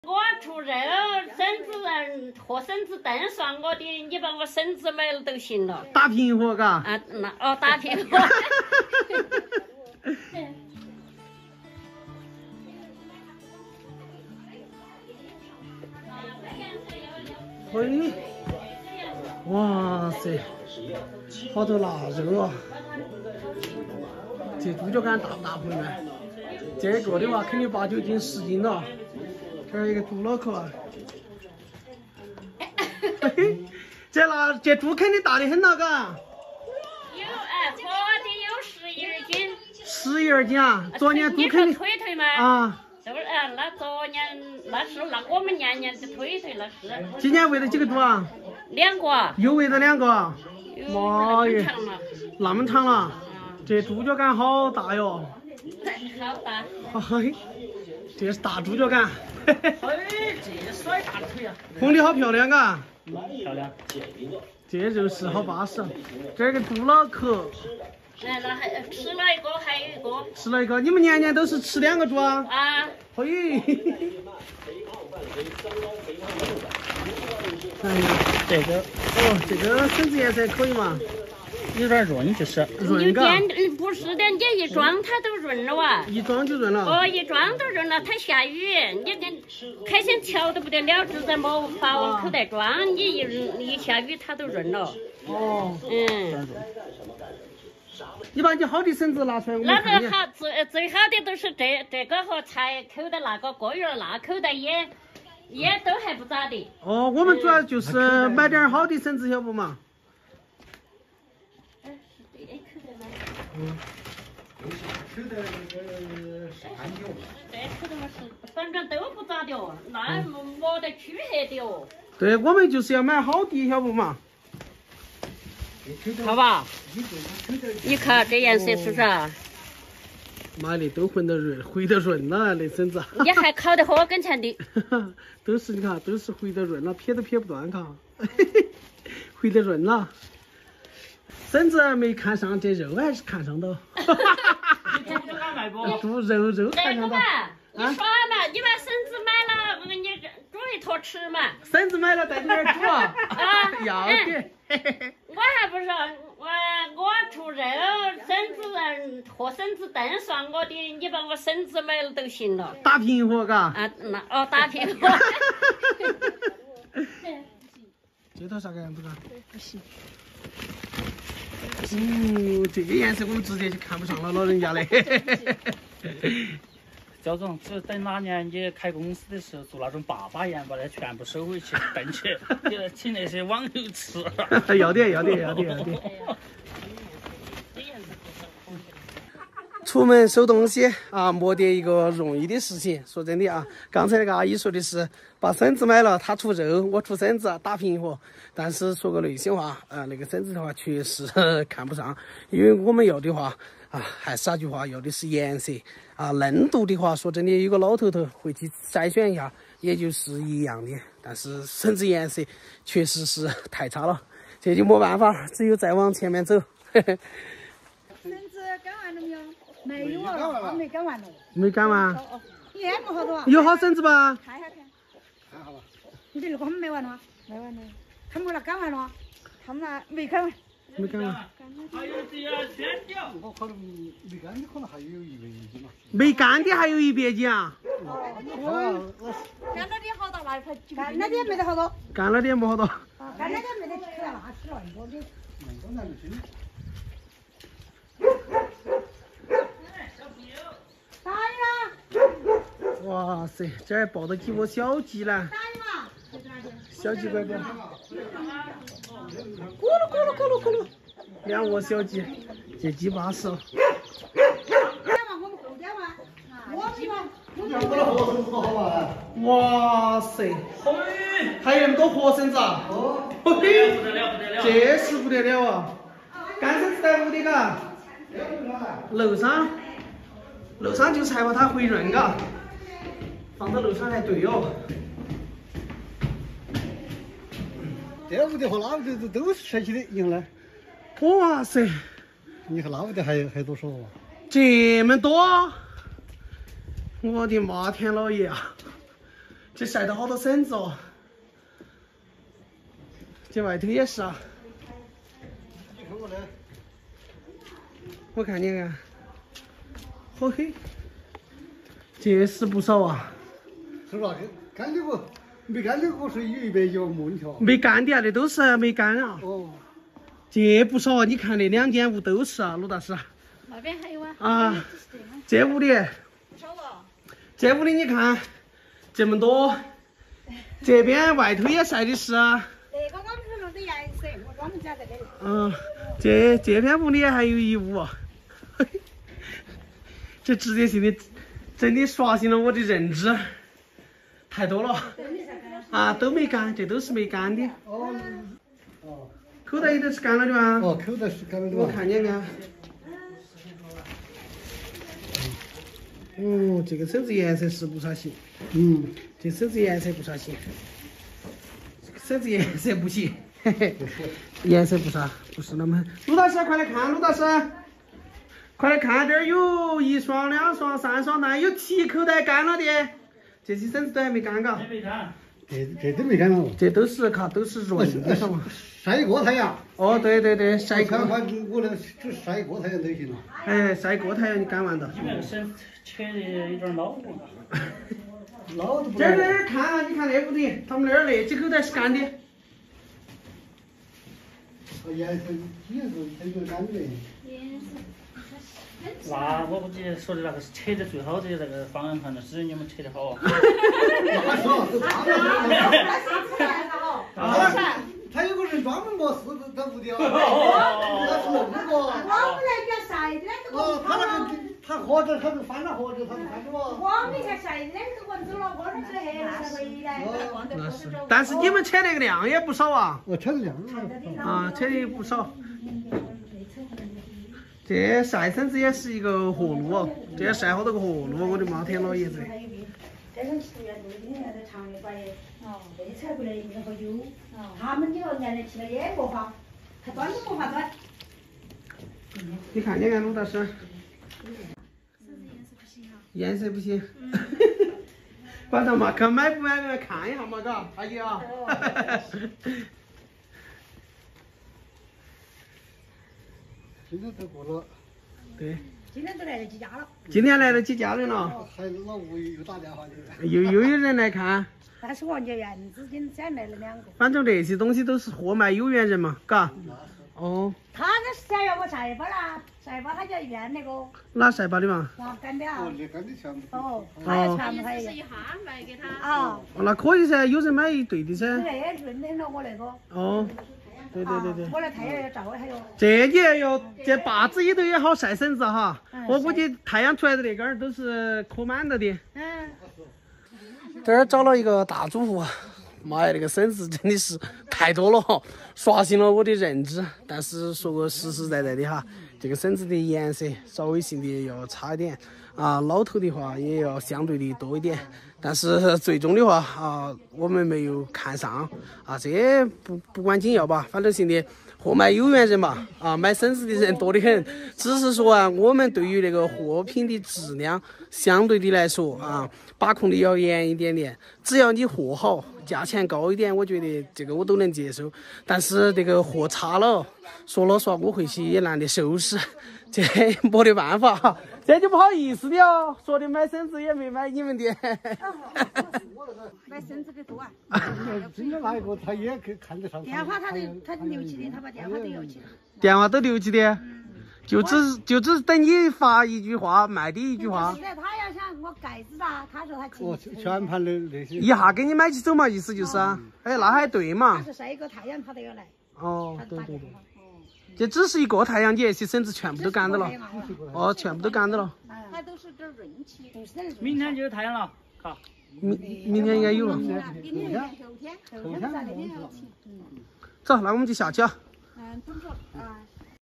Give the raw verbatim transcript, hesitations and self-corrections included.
我出肉，绳子人和绳子灯算我的，你把我绳子买了都行了。 打平货，嘎。 啊，那哦，打平货。 嘿，哇塞，好多腊肉啊！这猪脚杆大不大朋友们？这个的话肯定八九斤十斤了。这儿一个猪脑壳啊，嘿嘿，这腊这猪肯定大得很了，嘎。 有哎，活的有十一二斤。 十一二斤啊！昨年猪肯定腿腿嘛。啊。都是啊，那昨年那是那我们年年的腿腿那是。 今年喂了几个猪啊？ 两个。 又喂了两个。 妈呀！ 那么长了。这猪脚杆好大哟。 好大。 嘿，这是大猪脚杆。 嘿，这甩大腿啊！ 红的好漂亮，嘎。 漂亮。 这肉是好巴适。这儿个猪脑壳。 来了，还吃了一个，还有一个。 吃了一个，你们年年都是吃两个猪啊？ 啊。 嘿。哎呀， 这个哦，这个绳子颜色可以嘛？ 有点润，就是润嘎。 嗯，不是的，你一装它都润了哇。 一装就润了。 哦，一装都润了，它下雨，你跟开心瞧得不得了，就在没法往口袋装，你一一下雨它都润了。 哦。 嗯。 你把你好的绳子拿出来，我们那看个好，最最好的都是这这个和才口袋那个个圆那口袋也也都还不咋的。 哦，我们主要就是买点好的绳子，晓不嘛？ 嗯，是对 A 口袋吗？ 嗯。 口袋那个是安九。 这口袋嘛是，反正都不咋的哦，那没得区黑的哦。 对，我们就是要买好的，晓不嘛？ 好吧，你看这颜色是不是啊？ 妈的，都混得润，回得润了那绳子。 你还烤得和跟前的。 都是你看，都是回得润了，撇都撇不断，看，回得润了。绳子没看上，这肉还是看上的。猪肉肉看上的。 你耍嘛？你把绳子买了，我给你煮一坨吃嘛。 绳子买了，带你点煮啊。 啊， 要得。 我还不是我我出肉，绳子人和绳子灯算我的，你把我绳子买了都行了。 打平货，嘎。 啊，那哦，打平货。 这套啥个样子啊？ 不行。 嗯，这个颜色我们直接就看不上了，老人家的。 焦总，只等哪年你开公司的时候做那种爸爸盐，把它全部收回去，炖起，请那些网友吃。 要得，要得，要得，要得。出门收东西啊，没得一个容易的事情。说真的啊，刚才那个阿姨说的是把绳子买了，她出肉，我出绳子打平货。但是说个内心话，呃，那个绳子的话确实看不上，因为我们要的话啊，还是那句话，要的是颜色啊，嫩度的话，说真的，有个老头头会去筛选一下，也就是一样的。但是绳子颜色确实是太差了，这就没办法，只有再往前面走。 绳子赶完了没有？没有啊，还没赶完呢。 没赶完。 哦哦，你还没好多啊？ 有好绳子吧？ 看一下看。看好吧。你这个他们没完了？没完呢。他们那赶完了？他们那没赶完。 没赶完。 还有这要先掉。 我可能没干的可能还有一百斤嘛。 没干的还有一百斤啊？ 哦。干了点好多那才。干了点没得好多。 干了点没好多。 干了点没得吃那吃了很多的。 刚才没听。 大鱼哇塞，这儿抱着几窝小鸡呢。 大鱼嘛。 小鸡乖乖。咕噜咕噜咕噜咕噜。两窝小鸡，这鸡巴适。哇塞！还有那么多活绳子啊！哦，不得了不得了！这是不得了啊！干绳子在屋里嘎，楼上，楼上就是害怕它回润嘎，放到楼上还对哦。 这屋的和那屋的都都是帅气的，用来。 哇塞！ 你看那屋的还还多少啊？ 这么多！我的妈天老爷啊！ 这晒到好多笋子哦。这外头也是啊。 你看我的， 我看见啊，好黑。这是不少啊。 是吧？干的不？没干的我是有一百有木条。 没干的啊，这都是没干啊。 哦。 这不少啊，你看那两间屋都是啊，鲁大师。 那边还有啊。 啊，这屋里，这屋里你看这么多，这边外头也晒的是啊。 那个我们是弄的颜色，我们家这个。 嗯，这这片屋里还有一屋，这直接性的真的刷新了我的认知，太多了啊，都没干，这都是没干的。 哦。哦。 口袋里头是干了的吗？ 哦，口袋是干了的。 我看见没？哦，这个笋子颜色是不啥行。 嗯。 这笋子颜色不啥行。这个笋子颜色不行，嘿嘿，颜色不啥，不是那么。鲁大师，快来看，鲁大师，快来看，这儿有一双、两双、三双，那有七口袋干了的，这些笋子都还没干，嘎。 没干。 这这都没干了。 这都是卡，都是润的，是吗？ 晒过太阳。 哦，对对对，晒过。 我我那个只晒过太阳就行了。 哎，晒过太阳你干完的。 你们那个笋切的有点老过。 老都不。 这儿这儿看啊，你看那屋里，他们那儿那几口袋是干的。 颜色颜色这个干的。 那我估计说的那个是切的最好的那个方案，可能是你们切的好啊。 那是哦，都他啊， 他有个人专门摸四个在屋里啊，他是弄那个。 我们来给晒的那个。 哦，他那个他盒子，他就翻了盒子，他就翻着嘛。 我们才晒的那个蚊子了，我那是黑才回来。 那是，但是你们切那个量也不少啊。 我切的量啊，切的不少。这晒笋子也是一个活路哦，这要晒好多个活路，我的妈天老爷子！ 这种十元多的那个长的把也，哦，这采过来然后有，他们几个年来去了也没法，他端都没法端。 你看见没，鲁大师？颜色不行。管他嘛，看买不买来看一下嘛，嘎，阿姨啊。 今天都过了。 对。 今天都来了几家了。 今天来了几家人了？ 还老吴又打电话去。 又又有人来看。 但是我家院子今先来了两个。 反正这些东西都是货卖有缘人嘛，嘎。哦。 他那是想要我晒吧啦，晒吧他就院那个。 哪晒吧的嘛？ 啊，干的啊。 哦，那干的全部。 哦，他要全部他是一下卖给他。 啊。 哦，那可以噻，有人买一对的噻。 对，润的了我那个。 哦。对对对对， 我那太阳要照还有。 这你也要，这坝子里头也好晒笋子哈。我估计太阳出来的那根儿都是磕满了的。 嗯。 这儿找了一个大主妇，妈呀，那个笋子真的是太多了，刷新了我的认知。但是说个实实在在的哈，这个笋子的颜色稍微性的要差一点啊，老头的话也要相对的多一点。但是最终的话啊，我们没有看上啊，这不不管紧要吧，反正性的货卖有缘人嘛啊，买笋子的人多得很。只是说啊，我们对于那个货品的质量相对的来说啊，把控的要严一点点。只要你货好，价钱高一点，我觉得这个我都能接受。但是这个货差了，说老实话，我回去也懒得收拾，这没得办法哈。这就不好意思的哦，说的买笋子也没买你们的。 买笋子的多啊。 今天那一个他也可看得上。 电话他都他留起的，他把电话都留起了。 电话都留起的，就只就只等你发一句话，卖的一句话。 现在他要想我盖子啊，他说他哦，全盘的那些。 一下给你买起走嘛，意思就是啊。哎，那还对嘛。 他是晒一个太阳他都要来。 哦，对对对。这只是一个太阳，你那些笋子全部都干到了。哦，全部都干到了。 它都是点润气。 明天就有太阳了，好。 明明天应该有了。 明天、后天、后天、后天那天要起。 走，那我们就下去啊。 嗯，怎么说啊？